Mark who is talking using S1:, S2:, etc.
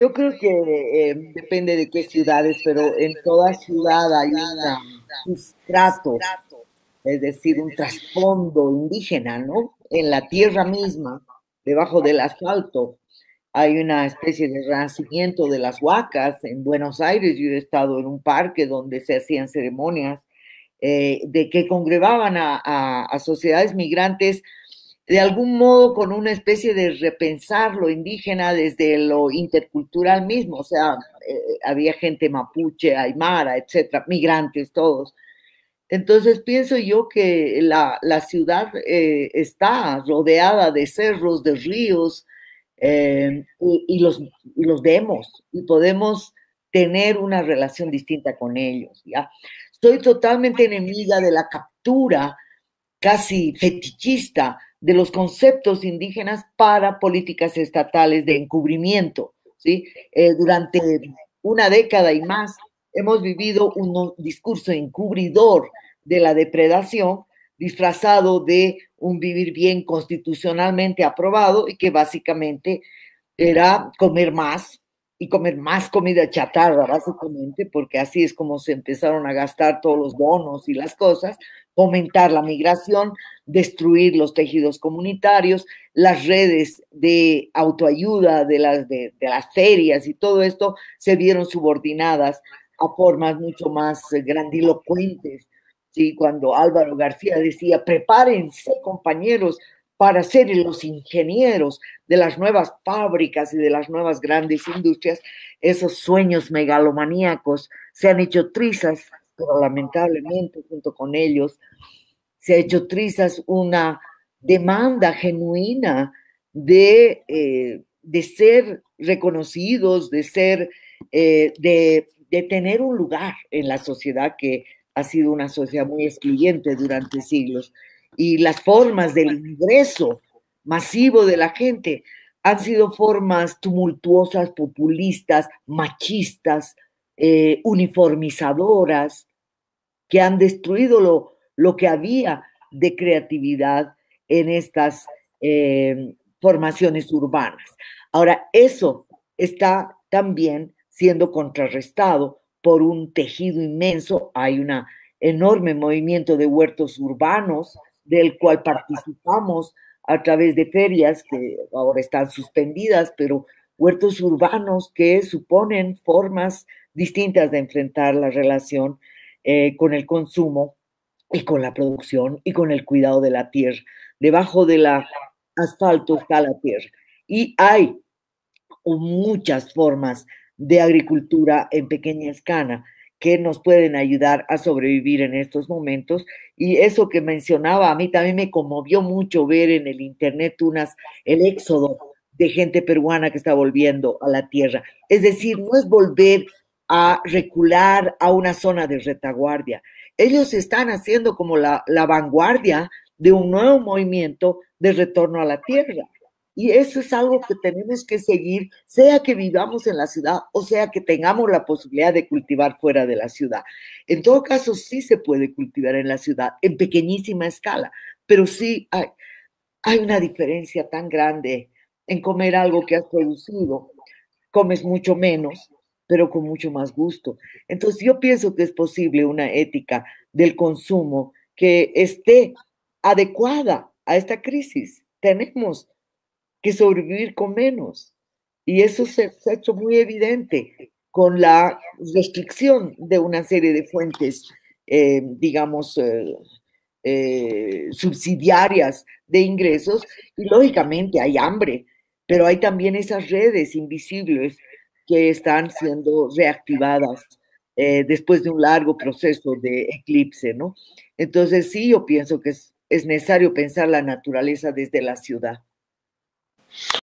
S1: Yo creo que depende de qué ciudades, pero en toda ciudad hay un sustrato, es decir, un trasfondo indígena, ¿no? En la tierra misma, debajo del asfalto, hay una especie de renacimiento de las huacas. En Buenos Aires yo he estado en un parque donde se hacían ceremonias de que congregaban a sociedades migrantes de algún modo con una especie de repensar lo indígena desde lo intercultural mismo, o sea, había gente mapuche, aymara, etcétera, migrantes todos. Entonces pienso yo que la ciudad está rodeada de cerros, de ríos, y los vemos y podemos tener una relación distinta con ellos, ¿ya? Soy totalmente enemiga de la captura casi fetichista de los conceptos indígenas para políticas estatales de encubrimiento, ¿sí? Durante una década y más hemos vivido un discurso encubridor de la depredación disfrazado de un vivir bien constitucionalmente aprobado y que básicamente era comer más y comer más comida chatarra, básicamente, porque así es como se empezaron a gastar todos los bonos y las cosas, fomentar la migración, destruir los tejidos comunitarios, las redes de autoayuda de las ferias y todo esto se vieron subordinadas a formas mucho más grandilocuentes. ¿Sí? Cuando Álvaro García decía, prepárense compañeros para ser los ingenieros de las nuevas fábricas y de las nuevas grandes industrias, esos sueños megalomaníacos se han hecho trizas, pero lamentablemente junto con ellos se ha hecho trizas una demanda genuina de ser reconocidos, de tener un lugar en la sociedad que ha sido una sociedad muy excluyente durante siglos. Y las formas del ingreso masivo de la gente han sido formas tumultuosas, populistas, machistas, uniformizadoras, que han destruido lo que había de creatividad en estas formaciones urbanas. Ahora, eso está también siendo contrarrestado por un tejido inmenso. Hay un enorme movimiento de huertos urbanos del cual participamos a través de ferias que ahora están suspendidas, pero huertos urbanos que suponen formas distintas de enfrentar la relación con el consumo y con la producción y con el cuidado de la tierra. Debajo del asfalto está la tierra. Y hay muchas formas de agricultura en pequeña escala que nos pueden ayudar a sobrevivir en estos momentos. Y eso que mencionaba, a mí también me conmovió mucho ver en el internet el éxodo de gente peruana que está volviendo a la tierra. Es decir, no es volver a recular a una zona de retaguardia. Ellos están haciendo como la vanguardia de un nuevo movimiento de retorno a la tierra. Y eso es algo que tenemos que seguir, sea que vivamos en la ciudad o sea que tengamos la posibilidad de cultivar fuera de la ciudad. En todo caso, sí se puede cultivar en la ciudad, en pequeñísima escala, pero sí hay una diferencia tan grande en comer algo que has producido. Comes mucho menos, pero con mucho más gusto. Entonces, yo pienso que es posible una ética del consumo que esté adecuada a esta crisis. Tenemos que sobrevivir con menos. Y eso se ha hecho muy evidente con la restricción de una serie de fuentes, digamos, subsidiarias de ingresos. Y lógicamente hay hambre, pero hay también esas redes invisibles que están siendo reactivadas después de un largo proceso de eclipse, ¿no? Entonces sí, yo pienso que es necesario pensar la naturaleza desde la ciudad.